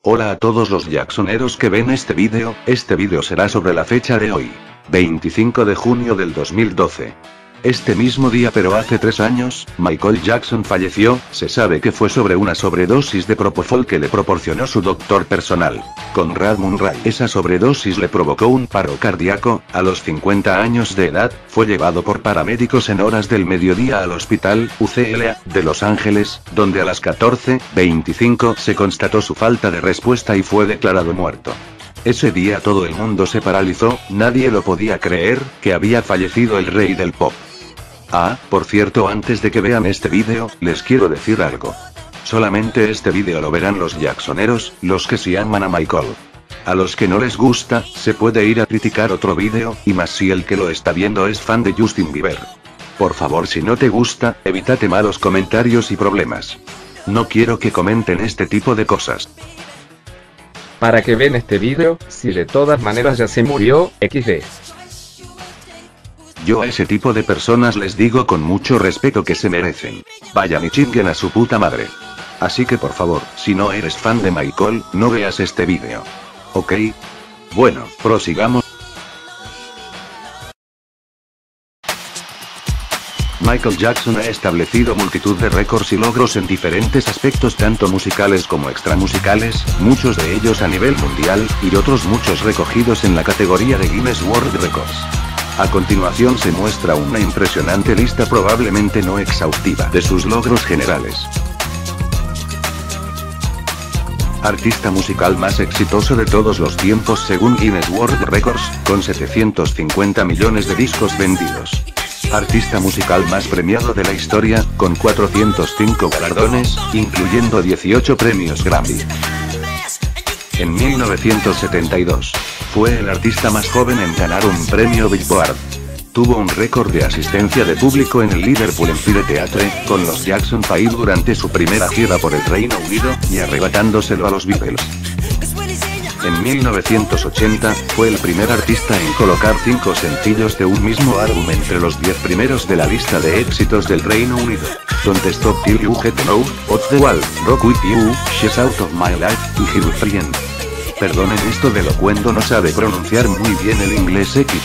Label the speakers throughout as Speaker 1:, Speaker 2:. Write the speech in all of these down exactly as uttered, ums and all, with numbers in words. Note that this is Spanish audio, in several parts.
Speaker 1: Hola a todos los jacksoneros que ven este vídeo, este vídeo será sobre la fecha de hoy, veinticinco de junio del dos mil doce. Este mismo día pero hace tres años, Michael Jackson falleció. Se sabe que fue sobre una sobredosis de propofol que le proporcionó su doctor personal, Conrad Murray. Esa sobredosis le provocó un paro cardíaco. A los cincuenta años de edad, fue llevado por paramédicos en horas del mediodía al hospital U C L A de Los Ángeles, donde a las catorce veinticinco se constató su falta de respuesta y fue declarado muerto. Ese día todo el mundo se paralizó, nadie lo podía creer, que había fallecido el rey del pop. Ah, por cierto, antes de que vean este vídeo, les quiero decir algo. Solamente este vídeo lo verán los jacksoneros, los que sí aman a Michael. A los que no les gusta, se puede ir a criticar otro vídeo, y más si el que lo está viendo es fan de Justin Bieber. Por favor, si no te gusta, evítate malos comentarios y problemas. No quiero que comenten este tipo de cosas.
Speaker 2: Para que ven este vídeo, si de todas maneras ya se murió, equis de.
Speaker 1: Yo a ese tipo de personas les digo con mucho respeto que se merecen. Vayan y chinguen a su puta madre. Así que por favor, si no eres fan de Michael, no veas este vídeo. ¿Ok? Bueno, prosigamos. Michael Jackson ha establecido multitud de récords y logros en diferentes aspectos tanto musicales como extramusicales, muchos de ellos a nivel mundial, y otros muchos recogidos en la categoría de Guinness World Records. A continuación se muestra una impresionante lista, probablemente no exhaustiva, de sus logros generales. Artista musical más exitoso de todos los tiempos según Guinness World Records, con setecientos cincuenta millones de discos vendidos. Artista musical más premiado de la historia, con cuatrocientos cinco galardones, incluyendo dieciocho premios Grammy. En mil novecientos setenta y dos. Fue el artista más joven en ganar un premio Billboard. Tuvo un récord de asistencia de público en el Liverpool Empire Theatre, con los Jackson cinco durante su primera gira por el Reino Unido, y arrebatándoselo a los Beatles. En mil novecientos ochenta, fue el primer artista en colocar cinco sencillos de un mismo álbum entre los diez primeros de la lista de éxitos del Reino Unido. Don't Stop Till You Get To Know, Off The Wall, Rock With You, She's Out Of My Life, y Here Friend. Perdonen esto de locuendo, no sabe pronunciar muy bien el inglés X.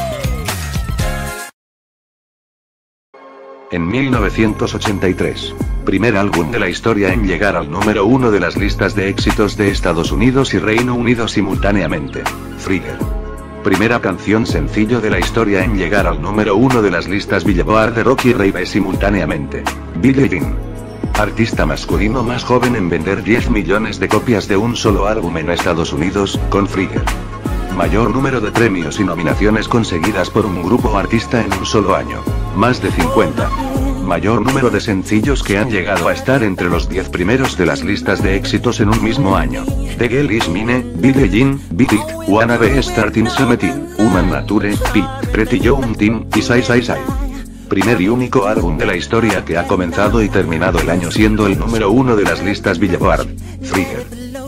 Speaker 1: En mil novecientos ochenta y tres. Primer álbum de la historia en llegar al número uno de las listas de éxitos de Estados Unidos y Reino Unido simultáneamente. Thriller. Primera canción sencillo de la historia en llegar al número uno de las listas Billboard de rock y rave simultáneamente. Billie Jean. Artista masculino más joven en vender diez millones de copias de un solo álbum en Estados Unidos, con Thriller. Mayor número de premios y nominaciones conseguidas por un grupo o artista en un solo año. Más de cincuenta. Mayor número de sencillos que han llegado a estar entre los diez primeros de las listas de éxitos en un mismo año. The Girl Is Mine, Billie Jean, Beat It, Wanna Be Starting Something, Human Nature, Pete, Pretty Young Thing, y Sai Sai Sai. Primer y único álbum de la historia que ha comenzado y terminado el año siendo el número uno de las listas Billboard. Thriller.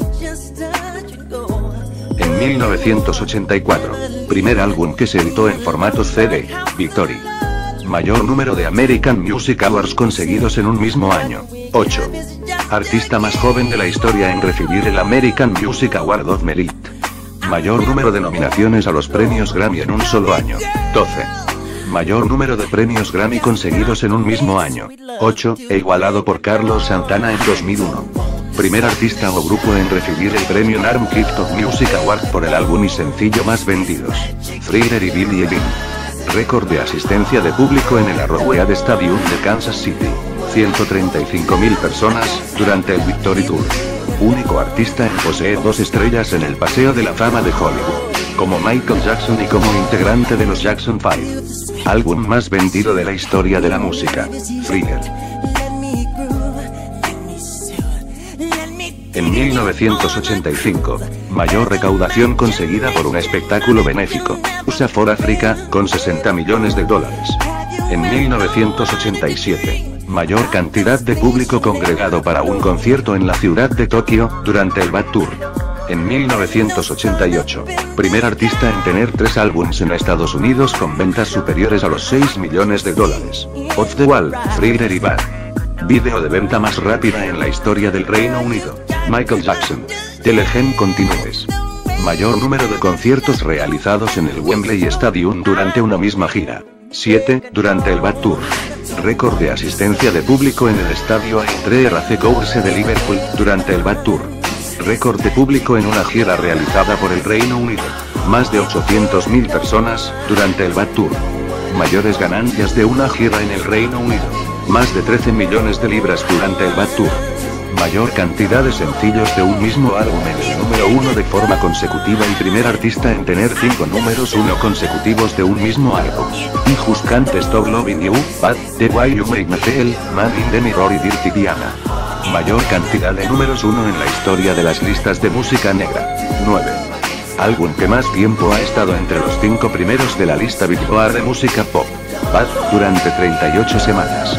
Speaker 1: En mil novecientos ochenta y cuatro. Primer álbum que se editó en formato C D, Victory. Mayor número de American Music Awards conseguidos en un mismo año. ocho. Artista más joven de la historia en recibir el American Music Award of Merit. Mayor número de nominaciones a los premios Grammy en un solo año. doce. Mayor número de premios Grammy conseguidos en un mismo año. ocho, e igualado por Carlos Santana en dos mil uno. Primer artista o grupo en recibir el premio N A R M Gift of Music Award por el álbum y sencillo más vendidos. Thriller y Billie Jean. Récord de asistencia de público en el Arrowhead Stadium de Kansas City. ciento treinta y cinco mil personas, durante el Victory Tour. Único artista en poseer dos estrellas en el Paseo de la Fama de Hollywood. Como Michael Jackson y como integrante de los Jackson cinco. Álbum más vendido de la historia de la música. Thriller. En mil novecientos ochenta y cinco. Mayor recaudación conseguida por un espectáculo benéfico. U S A for Africa, con sesenta millones de dólares. En mil novecientos ochenta y siete. Mayor cantidad de público congregado para un concierto en la ciudad de Tokio, durante el Bad Tour. En mil novecientos ochenta y ocho. Primer artista en tener tres álbumes en Estados Unidos con ventas superiores a los seis millones de dólares. Off the Wall, Thriller y Bad. Video de venta más rápida en la historia del Reino Unido. Michael Jackson. The Legend Continues. Mayor número de conciertos realizados en el Wembley Stadium durante una misma gira. siete, durante el Bad Tour. Récord de asistencia de público en el estadio Aintree Racecourse de Liverpool, durante el Bad Tour. Récord de público en una gira realizada por el Reino Unido. Más de ochocientas mil personas, durante el Bad Tour. Mayores ganancias de una gira en el Reino Unido. Más de trece millones de libras durante el Bad Tour. Mayor cantidad de sencillos de un mismo álbum en el número uno de forma consecutiva y primer artista en tener cinco números uno consecutivos de un mismo álbum. Y Just Can't Stop Loving You, Bad, The Way You Make Me Feel, Man in the Mirror y Dirty Diana. Mayor cantidad de números uno en la historia de las listas de música negra. nueve. Álbum que más tiempo ha estado entre los cinco primeros de la lista Billboard de música pop. Bad, durante treinta y ocho semanas.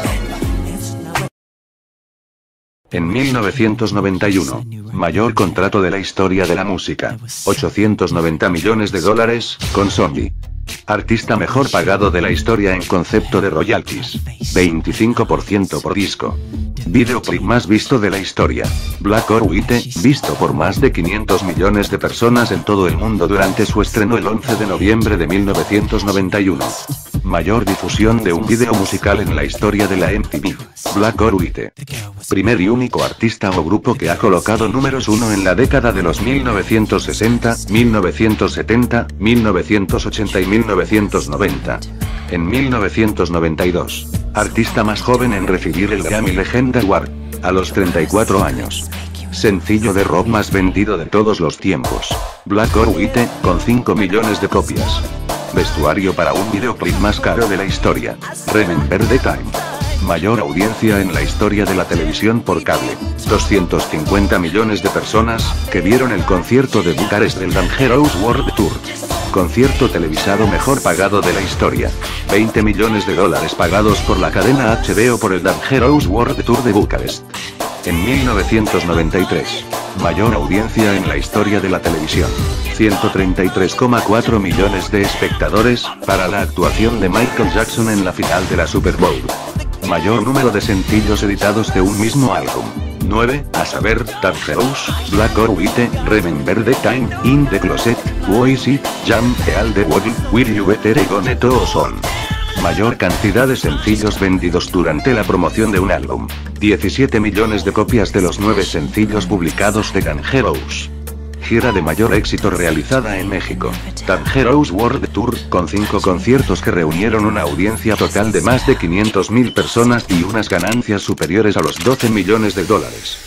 Speaker 1: En mil novecientos noventa y uno, mayor contrato de la historia de la música, ochocientos noventa millones de dólares, con Sony. Artista mejor pagado de la historia en concepto de royalties, veinticinco por ciento por disco. Videoclip más visto de la historia, Black or White, visto por más de quinientos millones de personas en todo el mundo durante su estreno el once de noviembre de mil novecientos noventa y uno. Mayor difusión de un video musical en la historia de la M T V, Black or White. Primer y único artista o grupo que ha colocado números uno en la década de los mil novecientos sesenta, mil novecientos setenta, mil novecientos ochenta y mil novecientos noventa. En mil novecientos noventa y dos, artista más joven en recibir el Grammy Legend Award, a los treinta y cuatro años. Sencillo de rock más vendido de todos los tiempos, Black or White, con cinco millones de copias. Vestuario para un videoclip más caro de la historia, Remember the Time. Mayor audiencia en la historia de la televisión por cable, doscientos cincuenta millones de personas, que vieron el concierto de Bucarest del Dangerous World Tour. Concierto televisado mejor pagado de la historia, veinte millones de dólares pagados por la cadena H B O por el Dangerous World Tour de Bucarest. En mil novecientos noventa y tres, mayor audiencia en la historia de la televisión, ciento treinta y tres coma cuatro millones de espectadores, para la actuación de Michael Jackson en la final de la Super Bowl. Mayor número de sencillos editados de un mismo álbum, nueve, a saber, Dangerous, Black or White, Remember the Time, In the Closet, Who Is It, Jam, All the World, Will You Better y Gone To Son. Mayor cantidad de sencillos vendidos durante la promoción de un álbum, diecisiete millones de copias de los nueve sencillos publicados de Dangerous. Gira de mayor éxito realizada en México, Dangerous World Tour, con cinco conciertos que reunieron una audiencia total de más de quinientas mil personas y unas ganancias superiores a los doce millones de dólares.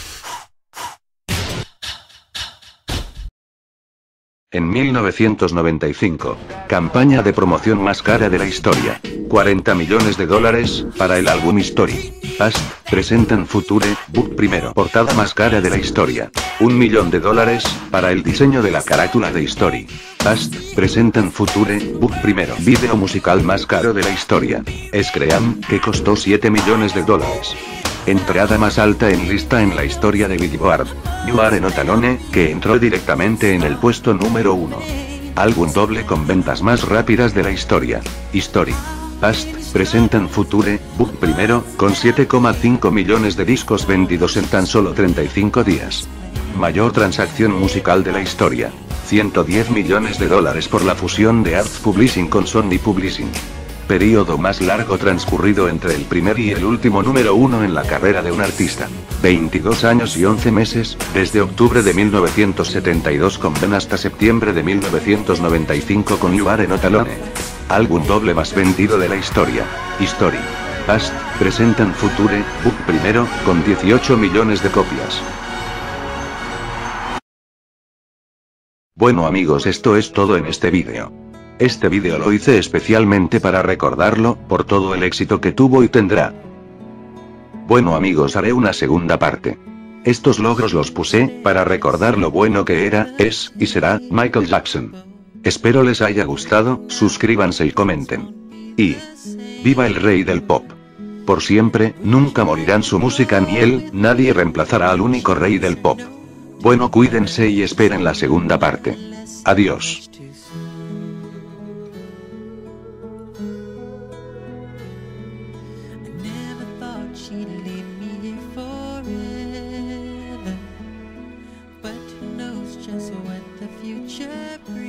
Speaker 1: En mil novecientos noventa y cinco, campaña de promoción más cara de la historia, cuarenta millones de dólares, para el álbum History. Past, Present and Future, Book primero. Portada más cara de la historia, un millón de dólares, para el diseño de la carátula de History. Past, Present and Future, Book primero. Video musical más caro de la historia, Scream, que costó siete millones de dólares. Entrada más alta en lista en la historia de Billboard, You Are Not Alone, que entró directamente en el puesto número uno. Álbum doble con ventas más rápidas de la historia, History. Past, Present and Future, Book primero, con siete coma cinco millones de discos vendidos en tan solo treinta y cinco días. Mayor transacción musical de la historia, ciento diez millones de dólares por la fusión de Arts Publishing con Sony Publishing. Período más largo transcurrido entre el primer y el último número uno en la carrera de un artista, veintidós años y once meses, desde octubre de mil novecientos setenta y dos con Ben hasta septiembre de mil novecientos noventa y cinco con You Are Not Alone. Álbum doble más vendido de la historia, History. Past, Present and Future, Book primero, con dieciocho millones de copias. Bueno amigos, esto es todo en este vídeo. Este vídeo lo hice especialmente para recordarlo, por todo el éxito que tuvo y tendrá. Bueno amigos, haré una segunda parte. Estos logros los puse, para recordar lo bueno que era, es, y será, Michael Jackson. Espero les haya gustado, suscríbanse y comenten. Y... ¡viva el rey del pop! Por siempre, nunca morirán su música ni él, nadie reemplazará al único rey del pop. Bueno, cuídense y esperen la segunda parte. Adiós.
Speaker 3: She future breeze.